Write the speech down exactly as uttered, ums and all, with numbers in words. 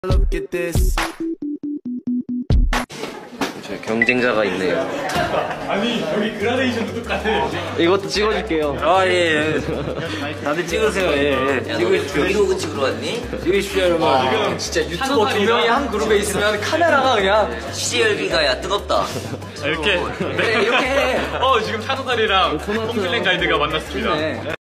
Look at this. 저 경쟁자가 있네요. 아니 여기 그라데이션도 똑같아. 이것도 찍어줄게요. 아, 예, 예. 다들 찍으세요, 예, 예. 찍으십시오. 브이로그 찍으러 왔니? 찍으십시오, 여러분. 지금 진짜 유튜버 두 명이 한 그룹에 있으면 카메라가 그냥. 시제 열기가 야 뜨겁다. 이렇게 그래, 이렇게 해. 어 지금 찬호살이랑 홈플랜 가이드가 만났습니다. 네.